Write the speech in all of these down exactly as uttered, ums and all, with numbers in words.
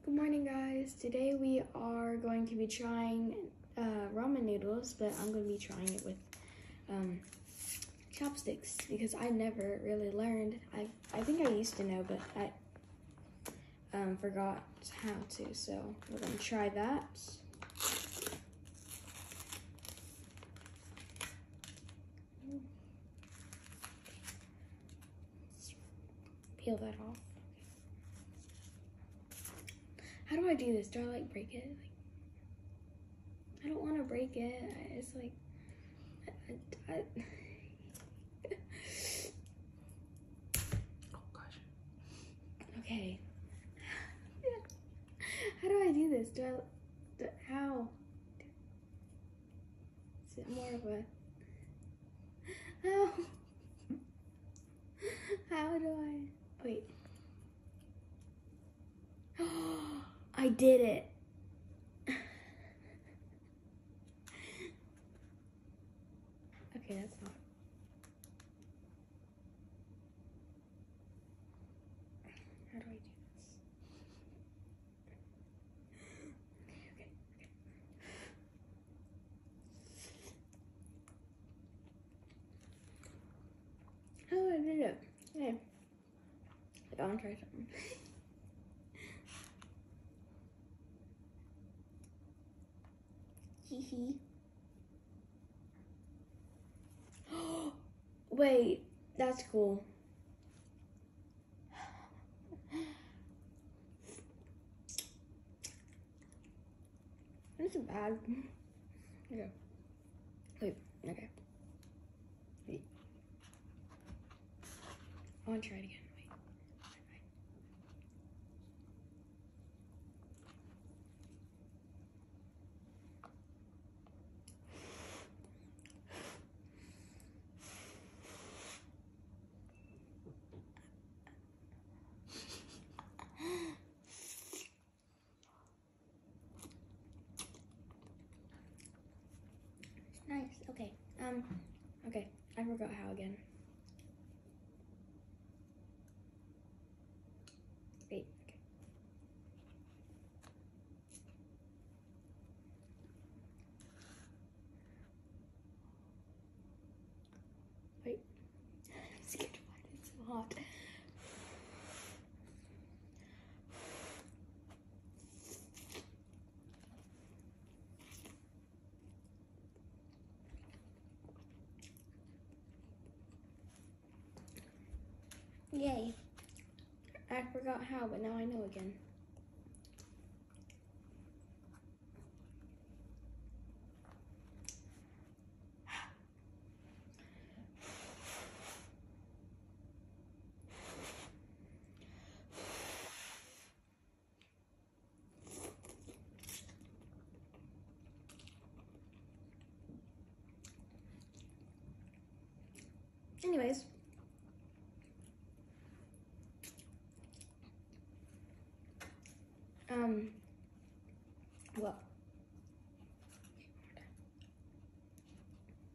Good morning, guys. Today we are going to be trying uh, ramen noodles, but I'm going to be trying it with um, chopsticks because I never really learned. I I think I used to know, but I um, forgot how to. So we're going to try that. Let's peel that off. How do I do this? Do I like break it? Like, I don't want to break it. It's like, I, I, oh gosh. Okay. How do I do this? Do I, do, how? Is it more of a, how? How do I, wait. I did it. Okay, that's not. How do I do this? Okay, okay, okay. How do I do it? Okay. I want to try something. Hee Wait, that's cool. This is bad. Okay. Wait, okay. Wait. I want to try it again. Wait. Nice. Okay. Um. Okay. I forgot how again. Wait. Okay. Wait. I'm scared to find it. It's so hot. Yay. I forgot how, but now I know again. Anyways. Um, well,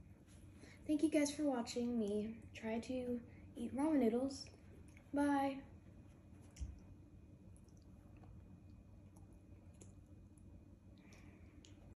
thank you guys for watching me try to eat ramen noodles. Bye.